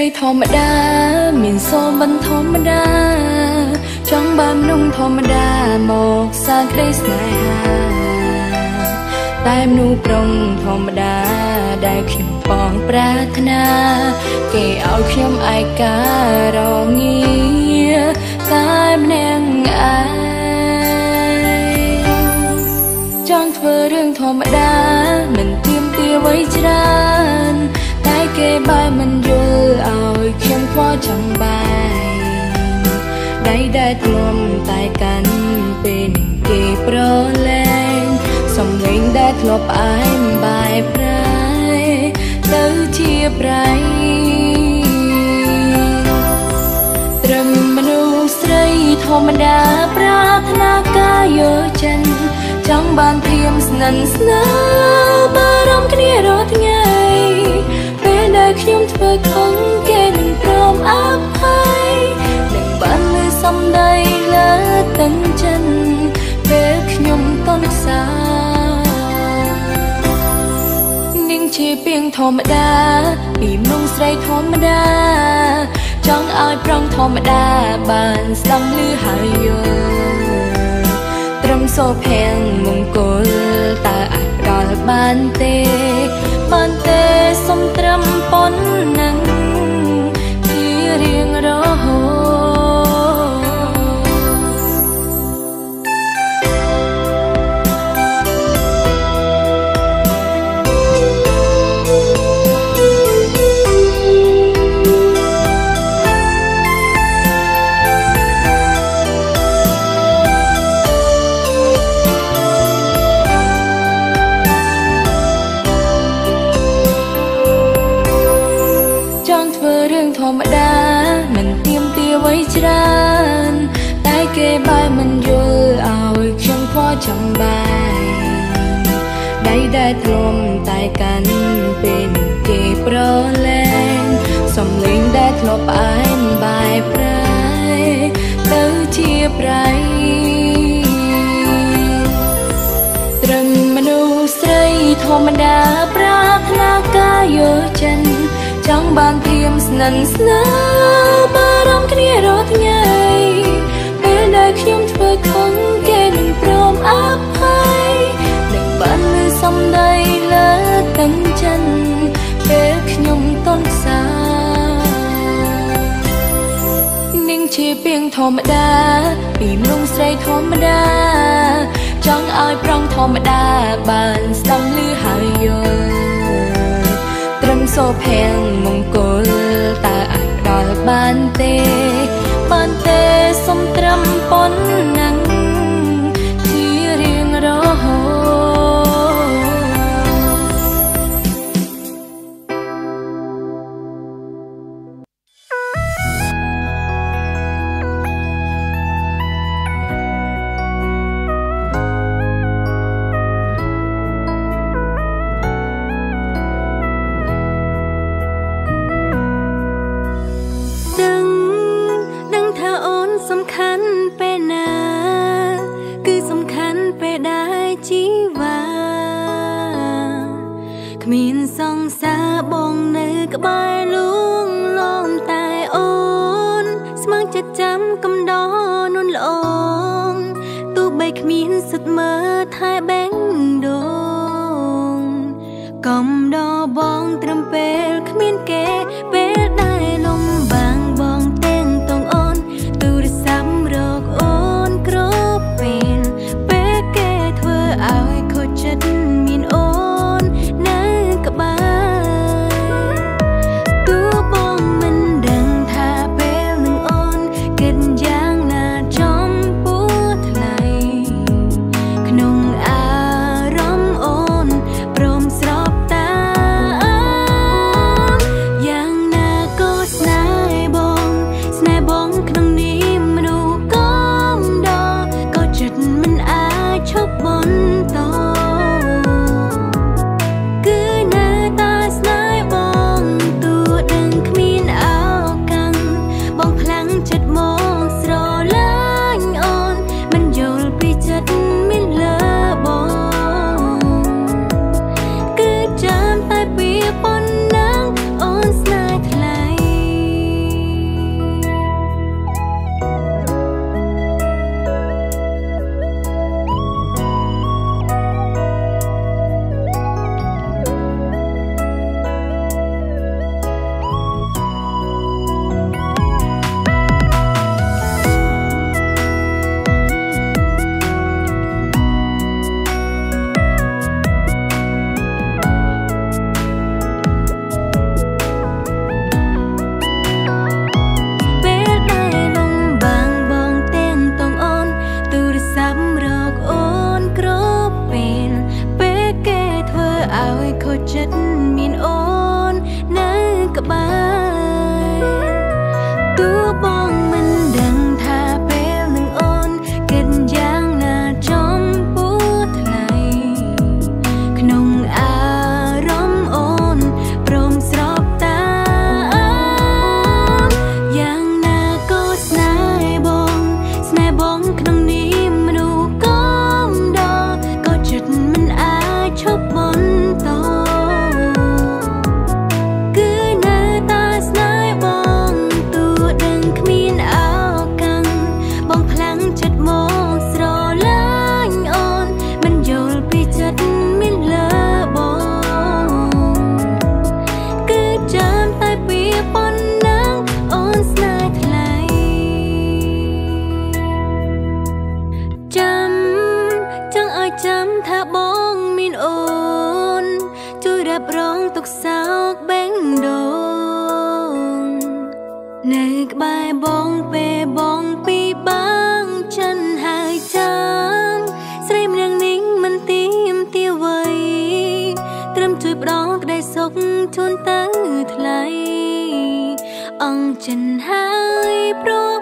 ធម្មតាមានសូមបន្ធម្មតាចង់បានนุ่งធម្មតាមកសាក្ដីស្នេហាតែមនុស្សប្រុងធម្មតាដែលខ្ញុំបងប្រាថ្នាគេឲ្យខ្ញុំឯការងារតែម្នាក់ឯងចង់ធ្វើរឿងធម្មតាមិនទាមទារអ្វីច្រើនតែគេបែរមិនយល់ឲ្យខ្ញុំខ្វល់ចង់បែរដៃដែលធ្លាប់តែកាន់ពេលនឹងគេប្រឡែងសំឡេងដែលធ្លាប់ផ្អែមបែបប្រែទៅជាប្រៃត្រឹមមនុស្សស្រីធម្មតាប្រាថ្នាការយកចិនចង់បានធៀមស្និទ្ធស្នាលបារម្ភគ្នារាល់ថ្ងៃពេលដែលខ្ញុំធ្វើខុសគេនឹងព្រមអភ័យនឹងបានលើសំដីលើទាំងចិនពេលខ្ញុំតន់សានាងជាពីងធម្មតាពីមនុស្សស្រីធម្មតាចង់ឲ្យប្រងធម្មតាបានស្ដាប់ឮហើយយល់ត្រឹមសូភ័ងមង្គលតើអាចផ្ដល់បានទេសុំត្រឹមប៉ុណ្ណឹងជារៀងរហូតធម្មតាមិនទាមទារអ្វីច្រើនតែគេបែរមិនយល់ឲ្យខ្ញុំខ្វល់ចង់បែរដៃដែលធ្លាប់តែកាន់ពេលនឹងគេប្រឡែងសំឡេងដែលធ្លាប់ផ្អែមបែបប្រែទៅជាប្រៃត្រឹមមនុស្សស្រីធម្មតាប្រាថ្នាការយកចិនចង់បានធៀមស្និទ្ធស្នាលបារម្ភគ្នារាល់ថ្ងៃពេលដែលខ្ញុំធ្វើខុសគេនឹងព្រមអភ័យនឹងបានលើសំដីលើទាំងចិនពេលខ្ញុំតន់សានាងជាពីងធម្មតាពីមនុស្សស្រីធម្មតាចង់ឲ្យប្រងធម្មតាបានស្ដាប់ឮហើយយល់ត្រឹមសូភ័ងមង្គលតើអាចផ្ដល់បានទេសុំត្រឹមប៉ុណ្ណឹងជារៀងរហូតមានសង្សារបងនៅក្បែរលួងលំតែអូនស្មងចិត្តចាំកំដរនួនល្អងទោះបីគ្មានសិទ្ធមើលថែបេងដូងកំដរបងត្រឹមពេលគ្មានគេពេលដែលលំបាំងបងទាំងតងអូនទូរស័ព្ទរកអូនគ្រប់ពេលគេធ្វើឲ្យខូចចិត្តមានអូនក្បែរទោះបងមិនដឹងថាពេលនឹងអូនគិតយ៉ាងណាចំពោះថ្លៃក្នុងអាចិត្តមានអូននៅក្បែរទោះបងមិនដឹងថាពេលនឹងអូនគិតយ៉ាងណាចំពោះថ្លៃក្នុងអារម្មណ៍អូនព្រមស្របតាមយ៉ាងណាក៏ស្នេហ៍បងក្នុងនាមមនុស្សកំដរក៏ចិត្តមិនអាចឈប់បន្តគឺនៅតែស្នេហ៍បងទោះដឹងគ្មានឱកាសបងខ្លាំងចិត្តមកស្រឡាញ់អូនមិនយល់ពីចិត្តមានលើបងគឺចាំតែពីប៉ុណ្ណឹងអូនស្នេហ៍ថ្លៃចាំថាបងមានអូនជួយរ៉ាប់រងទុកសោកបេងដូងនៅក្បែរបងពេលបងពីបាងចិនហើយចាំស្រីម្នាក់នេះមិនទៀមទាវ័យត្រឹមជួយផ្ដល់ក្តីសុខជូនទៅថ្លៃអង្គចិនហើយព្រម